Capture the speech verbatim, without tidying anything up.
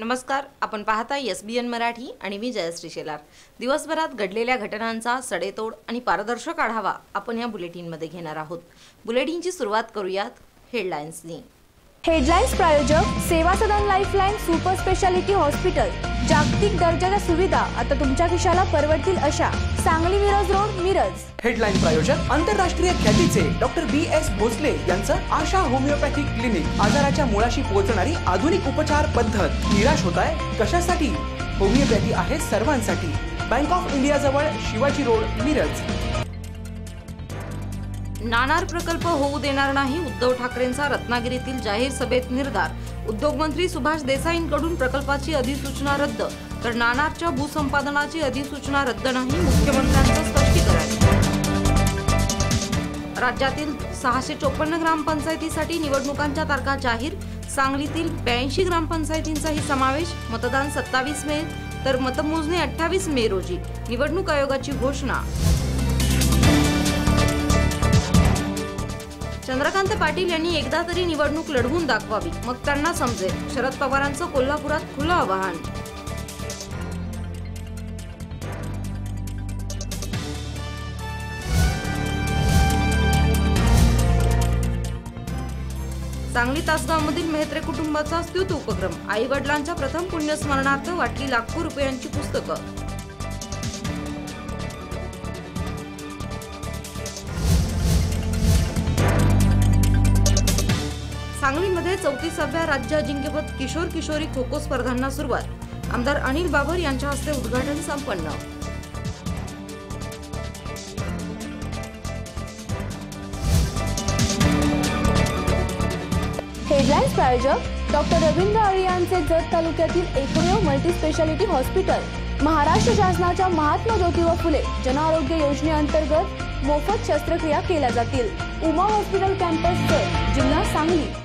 नमस्कार, आपण पाहता एस बी एन मराठी आणि मी जयश्री शेलार। दिवसभरात घडलेल्या घटनांचा सडेतोड आणि पारदर्शक आढावा आपण या बुलेटिनमध्ये घेणार आहोत। बुलेटिनची सुरुवात करूयात हेडलाईन्सनी। हेडलाईन्स प्रायोजक Seva Sadan lifeline super speciality hospital. जागतिक दर्जाच्या सुविधा आता तुमच्या खिशाला परवडतील अशा। सांगली मिरज रोड मिरज। हेडलाईन प्रायोजक आंतरराष्ट्रीय ख्यातीचे डॉक्टर बी एस भोसले यांचं आशा होमिओपॅथिक क्लिनिक। आजाराच्या मुळाशी पोहोचणारी आधुनिक उपचार पद्धत। निराश होताय कशासाठी? होमिओपॅथी आहे सर्वांसाठी। बँक ऑफ इंडिया जवळ शिवाजी रोड मिरज। नाणार प्रकल्प होऊ देणार नाही, उद्धव ठाकरेंचा रत्नागिरीतील जाहीर सभेत निर्धार। उद्योगमंत्री सुभाष देसाईंकडून प्रकल्पाची अधिसूचना रद्द, तर नाणारच्या भूसंपादनाची अधिसूचना रद्द नाही, मुख्यमंत्र्यांचं स्पष्टीकरण। राज्यातील सहाशे चोपन्न ग्रामपंचायतीसाठी निवडणुकांच्या तारखा जाहीर। सांगलीतील ब्याऐंशी ग्रामपंचायतींचाही समावेश। मतदान सत्तावीस मे तर मतमोजणी अठ्ठावीस मे रोजी। निवडणूक आयोगाची घोषणा। चंद्रकांत पाटील यांनी एकदा तरी निवडणूक लढवून दाखवावी, मग त्यांना समजेल। शरद पवारांचं कोल्हापुरात खुलं आवाहन। सांगली तासगावमधील मेहत्रे कुटुंबाचा स्तुत उपक्रम। आई वडिलांच्या प्रथम पुण्यस्मरणार्थ वाटली लाखो रुपयांची पुस्तकं। सांगलीमध्ये चौतीसाव्या राज्य अजिंक्यपद किशोर किशोरी खो खो स्पर्धांना सुरुवात। आमदार अनिल बाबर यांच्या हस्ते उद्घाटन संपन्न। हेडलाईन्स प्रायोजक डॉक्टर रवींद्र आळे यांचे जत तालुक्यातील एकमेव मल्टी स्पेशालिटी हॉस्पिटल। महाराष्ट्र शासनाच्या महात्मा ज्योतिबा फुले जन आरोग्य योजनेअंतर्गत मोफत शस्त्रक्रिया केल्या जातील। उमा हॉस्पिटल कॅम्पस, जिल्हा सांगली।